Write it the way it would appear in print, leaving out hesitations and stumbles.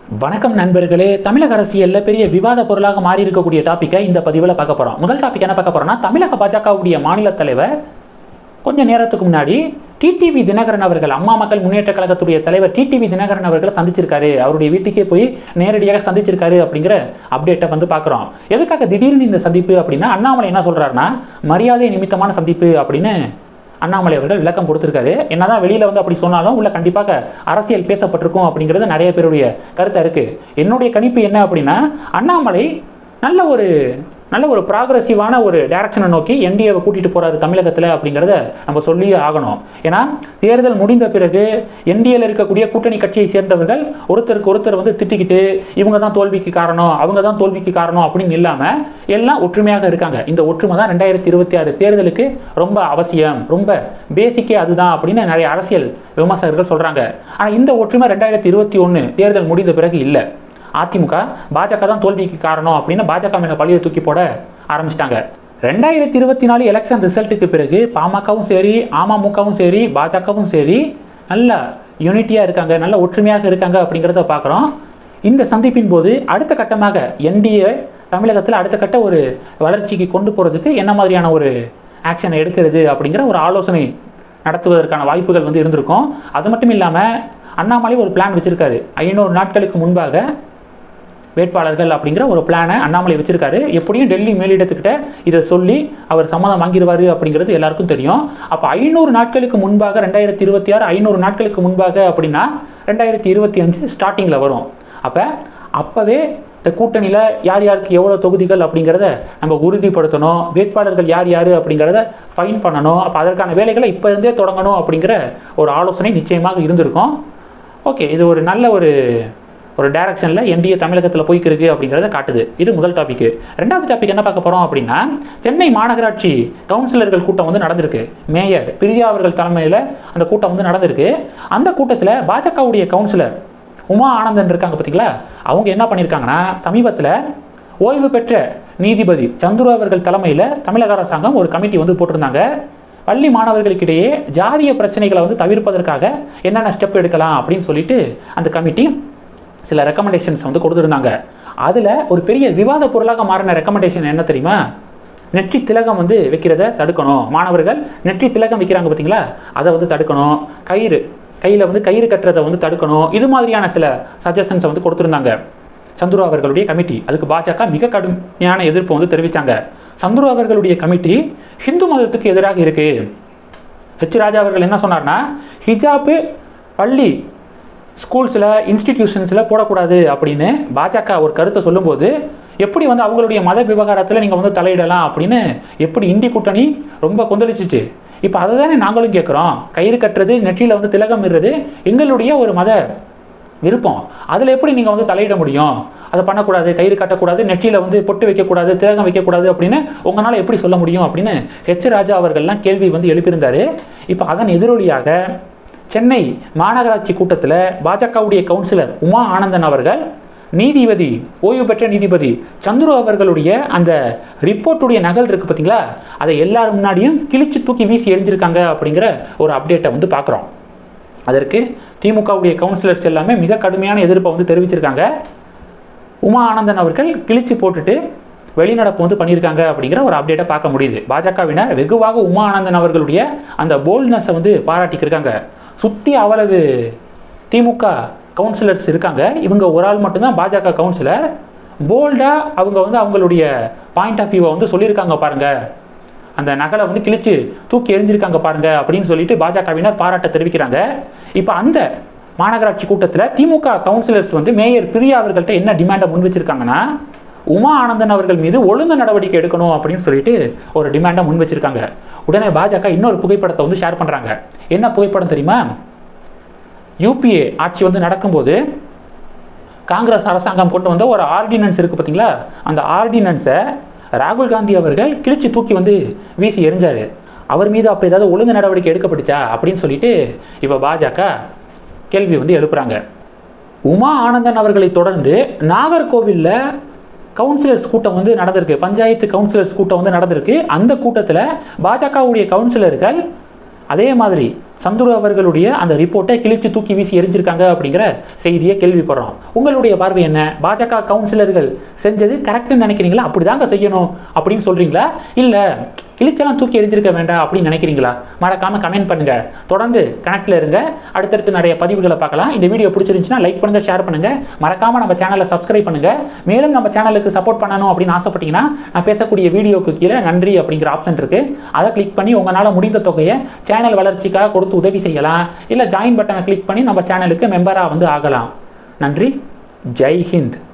வணக்கம் நண்பர்களே. தமிழக அரசியலில் பெரிய விவாத பொருளாக மாறி இருக்கக்கூடிய டாப்பிக்கை இந்த பதிவில் பார்க்க போகிறோம். முதல் டாபிக் என்ன பார்க்க போகிறோம்னா, தமிழக பாஜகவுடைய மாநில தலைவர் கொஞ்ச நேரத்துக்கு முன்னாடி டிடிவி தினகரன் அவர்கள், அம்மா மக்கள் முன்னேற்ற கழகத்துடைய தலைவர் டிடிவி தினகரன் அவர்களை சந்திச்சிருக்காரு. அவருடைய வீட்டுக்கே போய் நேரடியாக சந்திச்சிருக்காரு அப்படிங்கிற அப்டேட்டை வந்து பார்க்குறோம். எதுக்காக திடீர்னு இந்த சந்திப்பு அப்படின்னா, அண்ணாமலை என்ன சொல்கிறாருன்னா, மரியாதை நிமித்தமான சந்திப்பு அப்படின்னு அண்ணாமலை அவர்கள் விளக்கம் கொடுத்திருக்காரு. என்னதான் வெளியில வந்து அப்படி சொன்னாலும் உள்ள கண்டிப்பாக அரசியல் பேசப்பட்டிருக்கும் அப்படிங்கிறது நிறைய பேருடைய கருத்து இருக்கு. என்னுடைய கணிப்பு என்ன அப்படின்னா, அண்ணாமலை நல்ல ஒரு ப்ராக்ரஸிவான ஒரு டைரக்ஷனை நோக்கி என்டிஏவை கூட்டிட்டு போறாரு தமிழகத்தில் அப்படிங்கிறத நம்ம சொல்லியே ஆகணும். ஏன்னா தேர்தல் முடிந்த பிறகு என்டிஏல இருக்கக்கூடிய கூட்டணி கட்சியை சேர்ந்தவர்கள் ஒருத்தருக்கு ஒருத்தர் வந்து திட்டிக்கிட்டு இவங்க தான் தோல்விக்கு காரணம், அவங்க தான் தோல்விக்கு காரணம் அப்படின்னு இல்லாம எல்லாம் ஒற்றுமையாக இருக்காங்க. இந்த ஒற்றுமை தான் 2026 தேர்தலுக்கு ரொம்ப அவசியம், ரொம்ப பேசிக்கே அதுதான் அப்படின்னு நிறைய அரசியல் விமர்சகர்கள் சொல்றாங்க. ஆனா இந்த ஒற்றுமை 2021 தேர்தல் முடிந்த பிறகு இல்லை. அதிமுக பாஜக தான் தோல்விக்கு காரணம் அப்படின்னு பாஜக மேல பழியை தூக்கி போட ஆரம்பிச்சிட்டாங்க. 2024 எலெக்ஷன் ரிசல்ட்டுக்கு பிறகு பாமகவும் சரி, அமமுகவும் சரி, பாஜகவும் சரி நல்ல யூனிட்டியா இருக்காங்க, நல்ல ஒற்றுமையாக இருக்காங்க அப்படிங்கிறத பார்க்குறோம். இந்த சந்திப்பின் போது அடுத்த கட்டமாக என்டிஏ தமிழகத்தில் அடுத்த கட்ட ஒரு வளர்ச்சிக்கு கொண்டு போறதுக்கு என்ன மாதிரியான ஒரு ஆக்ஷனை எடுக்கிறது அப்படிங்கிற ஒரு ஆலோசனை நடத்துவதற்கான வாய்ப்புகள் வந்து இருந்திருக்கும். அது மட்டும் இல்லாமல் அண்ணாமலை ஒரு பிளான் வச்சிருக்காரு. 500 நாட்களுக்கு முன்பாக வேட்பாளர்கள் அப்படிங்கிற ஒரு பிளானை அண்ணாமலை வச்சிருக்காரு. எப்படியும் டெல்லி மேலிடத்துக்கிட்ட இதை சொல்லி அவர் சம்மதம் வாங்கிடுவாரு அப்படிங்கிறது எல்லாருக்கும் தெரியும். அப்போ 500 நாட்களுக்கு முன்பாக 2026 500 நாட்களுக்கு முன்பாக அப்படின்னா 2025 ஸ்டார்டிங்கில் வரும். அப்போவே இந்த கூட்டணியில் யார் யாருக்கு எவ்வளோ தொகுதிகள் அப்படிங்கிறத நம்ம உறுதிப்படுத்தணும், வேட்பாளர்கள் யார் யார் அப்படிங்கிறத ஃபைன் பண்ணணும். அப்போ அதற்கான வேலைகளை இப்போ இருந்தே தொடங்கணும் அப்படிங்கிற ஒரு ஆலோசனை நிச்சயமாக இருந்திருக்கும். ஓகே, இது ஒரு நல்ல ஒரு டைரக்ஷனில் என்டிஏ தமிழகத்தில் போய்க்கிருக்கு அப்படிங்கிறத காட்டுது. இது முதல் டாபிக். ரெண்டாவது டாபிக் என்ன பார்க்க போகிறோம் அப்படின்னா, சென்னை மாநகராட்சி கவுன்சிலர்கள் கூட்டம் வந்து நடந்திருக்கு. மேயர் பிரியா அவர்கள் தலைமையில் அந்த கூட்டம் வந்து நடந்திருக்கு. அந்த கூட்டத்தில் பாஜகவுடைய கவுன்சிலர் உமா ஆனந்தன் இருக்காங்க பார்த்தீங்களா, அவங்க என்ன பண்ணியிருக்காங்கன்னா, சமீபத்தில் ஓய்வு பெற்ற நீதிபதி சந்துரு அவர்கள் தலைமையில் தமிழக அரசாங்கம் ஒரு கமிட்டி வந்து போட்டிருந்தாங்க. பள்ளி மாணவர்களுக்கிடையே ஜாதிய பிரச்சனைகளை வந்து தவிர்ப்பதற்காக என்னென்ன ஸ்டெப் எடுக்கலாம் அப்படின்னு சொல்லிட்டு அந்த கமிட்டி சில ரெக்கமெண்டேஷன்ஸ் வந்து கொடுத்துருந்தாங்க. அதில் ஒரு பெரிய விவாத பொருளாக மாறின ரெக்கமெண்டேஷன் என்ன தெரியுமா, நெற்றி திலகம் வந்து வைக்கிறத தடுக்கணும். மாணவர்கள் நெற்றி திலகம் வைக்கிறாங்க பார்த்தீங்களா, அதை வந்து தடுக்கணும். கையில் வந்து கயிறு கட்டுறதை வந்து தடுக்கணும். இது மாதிரியான சில சஜஷன்ஸை வந்து கொடுத்துருந்தாங்க சந்துரு அவர்களுடைய கமிட்டி. அதுக்கு பாஜக மிக கடுமையான எதிர்ப்பு வந்து தெரிவித்தாங்க. சந்துரு அவர்களுடைய கமிட்டி ஹிந்து மதத்துக்கு எதிராக இருக்கு. ஹெச் ராஜா அவர்கள் என்ன சொன்னார்னா, ஹிஜாப்பு பள்ளி ஸ்கூல்ஸில் இன்ஸ்டிடியூஷன்ஸில் போடக்கூடாது அப்படின்னு பாஜக ஒரு கருத்தை சொல்லும்போது, எப்படி வந்து அவங்களுடைய மத விவகாரத்தில் நீங்கள் வந்து தலையிடலாம் அப்படின்னு எப்படி இந்தி கூட்டணி ரொம்ப கொந்தளிச்சிச்சு. இப்போ அதை தானே நாங்களும் கேட்குறோம். கயிறு கட்டுறது, நெற்றியில் வந்து திலகம் இடுறது எங்களுடைய ஒரு மத விருப்பம். அதில் எப்படி நீங்கள் வந்து தலையிட முடியும்? அதை பண்ணக்கூடாது, கயிறு கட்டக்கூடாது, நெற்றியில் வந்து பொட்டு வைக்கக்கூடாது, திலகம் வைக்கக்கூடாது அப்படின்னு உங்களால் எப்படி சொல்ல முடியும் அப்படின்னு ஹெச் ராஜா அவர்கள்லாம் கேள்வி வந்து எழுப்பியிருந்தார். இப்போ அதன் எதிரொலியாக சென்னை மாநகராட்சி கூட்டத்தில் பாஜகவுடைய கவுன்சிலர் உமா ஆனந்தன் அவர்கள் நீதிபதி, ஓய்வு பெற்ற நீதிபதி சந்துரு அவர்களுடைய அந்த ரிப்போர்ட்டுடைய நகல் இருக்குது பார்த்தீங்களா, அதை எல்லாரும் முன்னாடியும் கிழிச்சு தூக்கி வீசி எரிஞ்சிருக்காங்க அப்படிங்கிற ஒரு அப்டேட்டை வந்து பார்க்குறோம். அதற்கு திமுகவுடைய கவுன்சிலர்ஸ் எல்லாமே மிக கடுமையான எதிர்ப்பை வந்து தெரிவிச்சிருக்காங்க. உமா ஆனந்தன் அவர்கள் கிழிச்சு போட்டுட்டு வெளிநடப்பு வந்து பண்ணியிருக்காங்க அப்படிங்கிற ஒரு அப்டேட்டை பார்க்க முடியுது. பாஜகவினர் வெகுவாக உமா ஆனந்தன் அவர்களுடைய அந்த போல்ட்னஸை வந்து பாராட்டிக்கிருக்காங்க. சுற்றி அவ்வளவு திமுக கவுன்சிலர்ஸ் இருக்காங்க, இவங்க ஒரு ஆள் மட்டும்தான் பாஜக கவுன்சிலர். போல்டாக அவங்க வந்து அவங்களுடைய பாயிண்ட் ஆஃப் வியூவை வந்து சொல்லியிருக்காங்க பாருங்க, அந்த நகலை வந்து கிழிச்சு தூக்கி எரிஞ்சிருக்காங்க பாருங்க அப்படின்னு சொல்லிட்டு பாஜகவினர் பாராட்ட தெரிவிக்கிறாங்க. இப்போ அந்த மாநகராட்சி கூட்டத்தில் திமுக கவுன்சிலர்ஸ் வந்து மேயர் பிரியா அவர்கள்ட்ட என்ன டிமாண்டை முன் வச்சிருக்காங்கன்னா, உமா ஆனந்தன் அவர்கள் மீது ஒழுங்கு நடவடிக்கை எடுக்கணும் அப்படின்னு சொல்லிட்டு ஒரு டிமாண்டை முன் வச்சிருக்காங்க. உடனே பாஜக இன்னொரு புகைப்படத்தை வந்து ஷேர் பண்ணுறாங்க. என்ன புகைப்படம் தெரியுமா, யூபிஏ ஆட்சி வந்து நடக்கும்போது காங்கிரஸ் அரசாங்கம் கொண்டு வந்த ஒரு ஆர்டினன்ஸ் இருக்குது பார்த்தீங்களா, அந்த ஆர்டினன்ஸை ராகுல் காந்தி அவர்கள் கிழிச்சு தூக்கி வந்து வீசி எரிஞ்சார். அவர் மீது அப்போ ஏதாவது ஒழுங்கு நடவடிக்கை எடுக்கப்பட்டுச்சா அப்படின்னு சொல்லிட்டு இப்போ பாஜக கேள்வி வந்து எழுப்புறாங்க. உமா ஆனந்தன் அவர்களை தொடர்ந்து நாகர்கோவிலில் கவுன்சிலர்ஸ் கூட்டம் வந்து நடந்திருக்கு, பஞ்சாயத்து கவுன்சிலர்ஸ் கூட்டம் வந்து நடந்திருக்கு. அந்த கூட்டத்தில் பாஜகவுடைய கவுன்சிலர்கள் அதே மாதிரி சந்துரு அவர்களுடைய அந்த ரிப்போர்ட்டை கிழிச்சு தூக்கி வீசி எரிஞ்சிருக்காங்க அப்படிங்கிற செய்தியை கேள்விப்படுறோம். உங்களுடைய பார்வை என்ன? பாஜக கவுன்சிலர்கள் செஞ்சது கரெக்டுன்னு நினைக்கிறீங்களா? அப்படிதாங்க செய்யணும் அப்படின்னு சொல்றீங்களா? இல்லை கிழிச்செல்லாம் தூக்கி எரிஞ்சிருக்க வேண்டாம் அப்படின்னு நினைக்கிறீங்களா? மறக்காம கமெண்ட் பண்ணுங்க. தொடர்ந்து கனெக்ட்ல இருங்க. அடுத்தடுத்து நிறைய பதிவுகளை பார்க்கலாம். இந்த வீடியோ பிடிச்சிருந்துச்சுன்னா லைக் பண்ணுங்க, ஷேர் பண்ணுங்க. மறக்காம நம்ம சேனலை சப்ஸ்கிரைப் பண்ணுங்க. மேலும் நம்ம சேனலுக்கு சப்போர்ட் பண்ணணும் அப்படின்னு ஆசைப்பட்டீங்கன்னா நான் பேசக்கூடிய வீடியோக்கு கீழே நன்றி அப்படிங்கிற ஆப்ஷன் இருக்கு. அதை கிளிக் பண்ணி உங்களால் முடிந்த தொகையை சேனல் வளர்ச்சிக்காக கொடுத்து உதவி செய்யலாம். இல்லை ஜாயின் பட்டனை கிளிக் பண்ணி நம்ம சேனலுக்கு மெம்பராக ஆகலாம். நன்றி. ஜெய் ஹிந்த்.